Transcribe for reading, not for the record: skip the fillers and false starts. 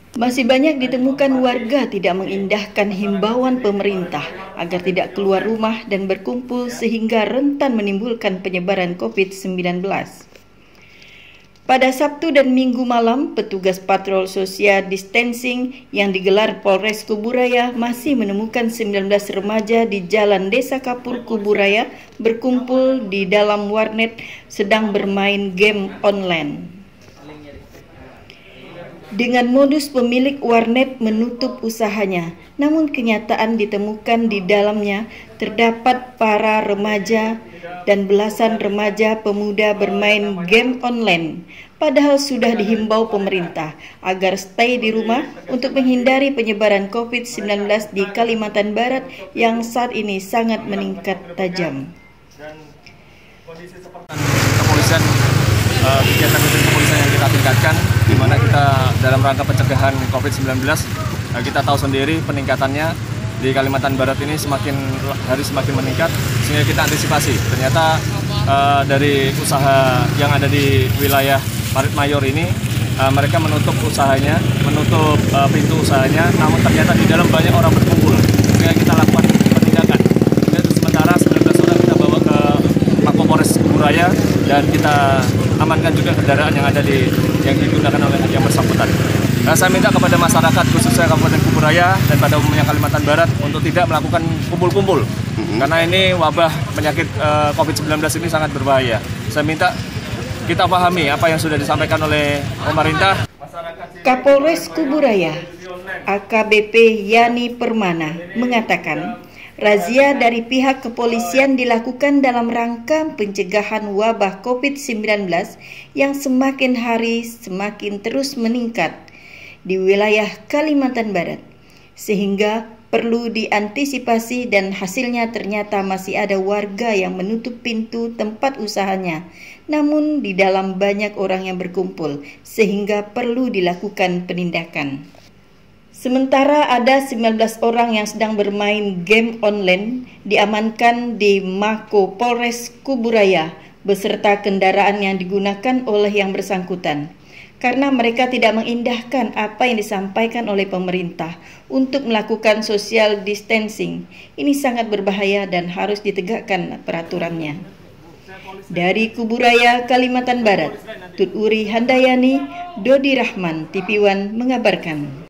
Masih banyak ditemukan warga tidak mengindahkan himbauan pemerintah agar tidak keluar rumah dan berkumpul sehingga rentan menimbulkan penyebaran COVID-19. Pada Sabtu dan Minggu malam, petugas patrol social distancing yang digelar Polres Kuburaya masih menemukan 19 remaja di Jalan Desa Kapur Kuburaya berkumpul di dalam warnet sedang bermain game online. Dengan modus pemilik warnet menutup usahanya, namun kenyataan ditemukan di dalamnya terdapat para remaja dan belasan remaja pemuda bermain game online. Padahal sudah dihimbau pemerintah agar stay di rumah untuk menghindari penyebaran COVID-19 di Kalimantan Barat yang saat ini sangat meningkat tajam. Dan kondisi seperti kepolisian, kegiatan kepolisian yang kita tingkatkan, di mana kita dalam rangka pencegahan COVID-19, kita tahu sendiri peningkatannya di Kalimantan Barat ini semakin hari semakin meningkat, sehingga kita antisipasi. Ternyata dari usaha yang ada di wilayah Parit Mayor ini, mereka menutup usahanya, menutup pintu usahanya, namun ternyata di dalam banyak orang berkumpul, sehingga kita lakukan penindakan. Sementara 19 orang kita bawa ke Mapolres Kuburaya dan kita amankan juga kendaraan yang ada yang digunakan oleh yang bersangkutan. Saya minta kepada masyarakat khususnya Kabupaten Kuburaya dan pada umumnya Kalimantan Barat untuk tidak melakukan kumpul-kumpul karena ini wabah penyakit COVID-19 ini sangat berbahaya. Saya minta kita pahami apa yang sudah disampaikan oleh pemerintah. Kapolres Kuburaya AKBP Yani Permana mengatakan razia dari pihak kepolisian dilakukan dalam rangka pencegahan wabah COVID-19 yang semakin hari semakin terus meningkat di wilayah Kalimantan Barat, sehingga perlu diantisipasi dan hasilnya ternyata masih ada warga yang menutup pintu tempat usahanya, namun di dalam banyak orang yang berkumpul, sehingga perlu dilakukan penindakan. Sementara ada 19 orang yang sedang bermain game online diamankan di Mako Polres Kuburaya beserta kendaraan yang digunakan oleh yang bersangkutan. Karena mereka tidak mengindahkan apa yang disampaikan oleh pemerintah untuk melakukan social distancing. Ini sangat berbahaya dan harus ditegakkan peraturannya. Dari Kuburaya, Kalimantan Barat, Tuturi Handayani, Dodi Rahman, TV One mengabarkan.